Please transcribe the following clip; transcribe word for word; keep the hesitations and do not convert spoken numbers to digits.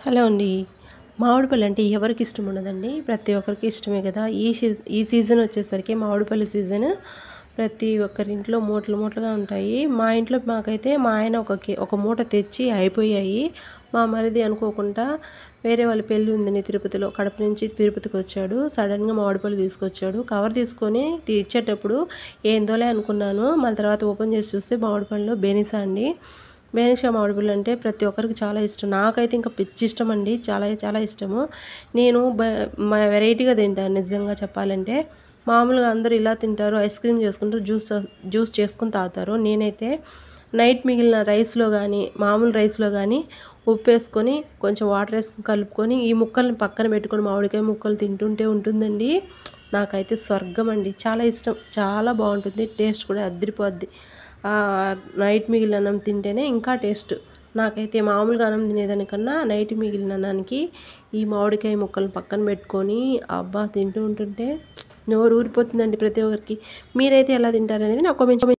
Hello అండి. మామిడి పళ్ళంటే ఎవరికిష్టం ఉండదండి. ప్రతి ఒక్కరికి ఇష్టమే గదా! ఈ సీజ్ ఈ సీజన్ వచ్చేసరికి మామిడి పళ్ళ సీజన్. ప్రతి ఒక్కరింట్లో మూటలు మూటలుగా ఉంటాయి. మా ఇంట్లో మాకైతే మా ఆయన ఒక కే ఒక మూట తెచ్చి అయిపోయాయి. మా మరిది అనుకోకుండా వేరే వాళ్ళ పెళ్లి ఉందని తిరుపతిలో, కడప నుంచి తిరుపతికొచ్చాడు. సడెన్‌గా మామిడి పళ్ళు తీసుకొచ్చాడు. కవర్ తీసుకొని తి ఇచ్చేటప్పుడు ఏందోలే అనుకున్నాను. మళ్ళీ తర్వాత ఓపెన్ చేసి చూస్తే మామిడి పళ్ళలో బెనిసా అండి. బేనిషా మామిడిపళ్ళు అంటే ప్రతి ఒక్కరికి చాలా ఇష్టం. నాకైతే ఇంకా పిచ్చి ఇష్టమండి. చాలా చాలా ఇష్టము. నేను బ మ వెరైటీగా తింటాను నిజంగా చెప్పాలంటే. మామూలుగా అందరూ ఇలా తింటారు. ఐస్ క్రీమ్ చేసుకుంటారు. జ్యూస్ జ్యూస్ చేసుకొని తాగుతారు. నేనైతే నైట్ మిగిలిన రైస్‌లో గానీ, మామూలు రైస్‌లో గానీ ఉప్పేసుకొని, కొంచెం వాటర్ ఏసుకొని కలుపుకొని, ఈ ముక్కల్ని పక్కన పెట్టుకొని మామిడికాయ ముక్కలు తింటుంటే ఉంటుందండి. నాకైతే స్వర్గమండి. చాలా ఇష్టం. చాలా బావుంటుంది. టేస్ట్ కూడా అద్దిరిపోద్ది. ఆహ్, నైట్ మిగిలిన అన్నం తింటేనే ఇంకా టేస్ట్. నాకైతే మామూలుగా అన్నం తినేదానికన్నా నైట్ మిగిలిన అన్నానికి ఈ మామిడికాయ ముక్కలు పక్కన పెట్టుకొని, అబ్బా! తింటూ ఉంటుంటే నోరు ఊరిపోతుందండి ప్రతి ఒక్కరికి. మీరైతే ఎలా తింటారనేది నాకు కామెంట్